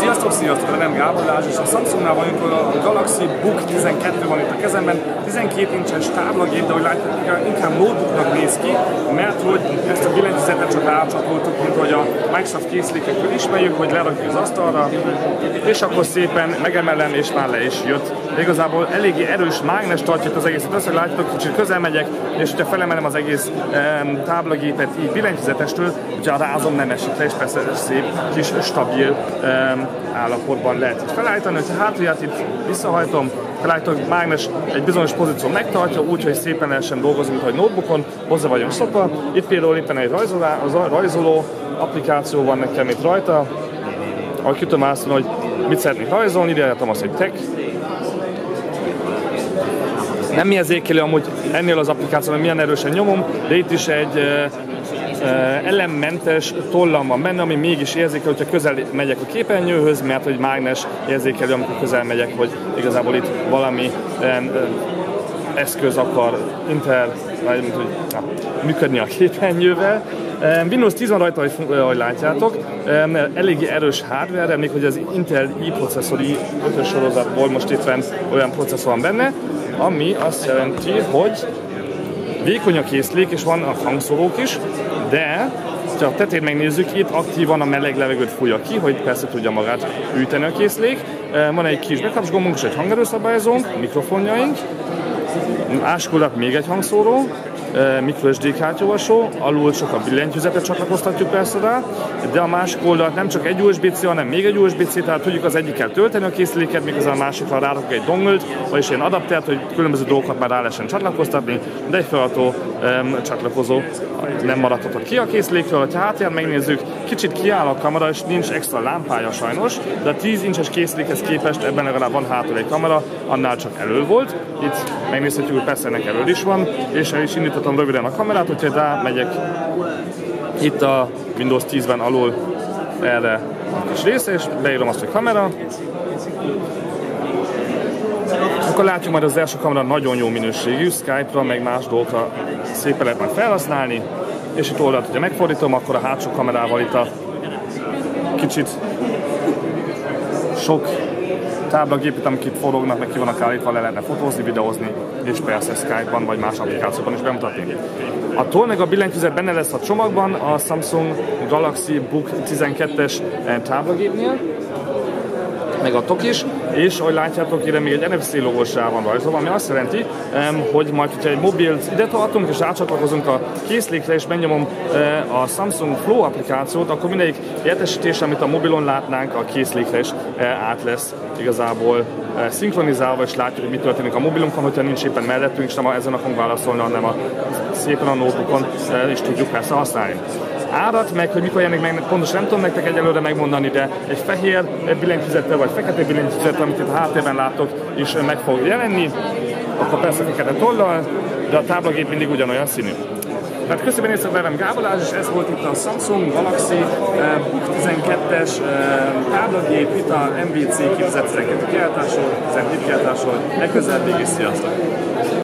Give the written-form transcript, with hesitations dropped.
Sziasztok, Redem Gábor Lázs, és a Samsungnál vagyunk, a Galaxy Book 12 van itt a kezemben, 12 incses táblagép, de hogy látják, inkább notebooknak néz ki, mert hogy ezt a billentyűzetet csak átcsatoltuk, mint hogy a Microsoft készülékekről ismerjük, hogy lerakjuk az asztalra, és akkor szépen megemelem, és már le is jött. De igazából eléggé erős mágnes tartja az egészet össze, látjátok, kicsit közel megyek, és hogyha felemelem az egész táblagépet így billentyűzetestől, hogyha rázom, nem esik le, és persze szép, kis stabil állapotban lehet itt felállítani. Hogyha hátulját itt visszahajtom, felállítom, a mágnes egy bizonyos pozíció megtartja, úgyhogy szépen lehessen dolgozni, mint ahogy notebookon, hozzá vagyunk szokva. Itt például éppen egy rajzoló applikáció van nekem itt rajta, ahogy ki tudom választani, hogy mit szeretnék rajzolni, ide állítom azt, hogy tech. Nem érzékeli amúgy ennél az applikációban milyen erősen nyomom, de itt is egy elemmentes tollam van benne, ami mégis érzékel, hogyha közel megyek a képernyőhöz, mert hogy mágnes érzékelő, amikor közel megyek, hogy igazából itt valami eszköz akar működni a képernyővel. Windows 10 van rajta, ahogy látjátok, eléggé erős hardware, még hogy az Intel i-processzor i5-ös sorozatból most éppen olyan processzor van benne, ami azt jelenti, hogy vékony a készülék, és van a hangszórók is, de ha a tetejét megnézzük, itt aktívan a meleg levegőt fújja ki, hogy persze tudja magát hűteni a készülék. Van egy kis bekapcsolónk és egy hangerőszabályozónk, mikrofonjaink, áskoldat még egy hangszóró, microSD kártyolvasó, alul csak a billentyűzetet csatlakoztatjuk persze rá, de a másik oldalt nem csak egy USB-C, hanem még egy USB-C, tehát tudjuk az egyikkel tölteni a készüléket, miközben a másikra rárakok egy donglet, vagyis ilyen adaptert, hogy különböző dolgokat már rá lehessen csatlakoztatni, de egy feladható csatlakozó nem maradhatott ki a készülékről. Ha hátulját megnézzük, kicsit kiáll a kamera, és nincs extra lámpája sajnos, de a 10 incses készülékhez képest ebben legalább van hátul egy kamera, annál csak elől volt. Itt megnézhetjük, hogy persze ennek elől is van, és el is indíthatom röviden a kamerát, hogyha rá megyek itt a Windows 10-ben alul erre a kis része, és beírom azt, hogy kamera. Akkor látjuk majd az első kamera nagyon jó minőségű, Skype-ra, meg más dolgokra szépen lehet majd felhasználni, és itt oldalt, hogyha megfordítom, akkor a hátsó kamerával itt a kicsit sok táblagépet, amik itt forognak, meg ki vannak állítva, le lehetne fotózni, videózni, és persze Skype-ban vagy más applikációban is bemutatni. A toll meg a billentyűzet benne lesz a csomagban, a Samsung Galaxy Book 12-es táblagépnél, meg a tok is, és ahogy látjátok, ide még egy NFC logós rá van rajzolva, ami azt jelenti, hogy majd, hogyha egy mobilt ide tartunk, és átcsatlakozunk a készülékre, és megnyomom a Samsung Flow applikációt, akkor mindegyik értesítés, amit a mobilon látnánk, a készülékre is át lesz igazából szinkronizálva, és látjuk, hogy mi történik a mobilunkon, hogyha nincs éppen mellettünk, és nem ezen a fogunk válaszolni, hanem szépen a notebookon is tudjuk persze használni. Árat meg, hogy mikor jelenik meg, pontosan nem tudom nektek egyelőre megmondani, de egy fehér billentyűzettel vagy fekete billentyűzettel, amit itt a háttérben látok, is meg fog jelenni, akkor persze fekete tollal, de a táblagép mindig ugyanolyan színű. Tehát köszönöm, hogy Redem Gábor Lázs, és ez volt itt a Samsung Galaxy Book 12-es táblagép, itt a MVC 2012 kiáltásról, 17 kiáltásról, legközelebb, és sziasztok!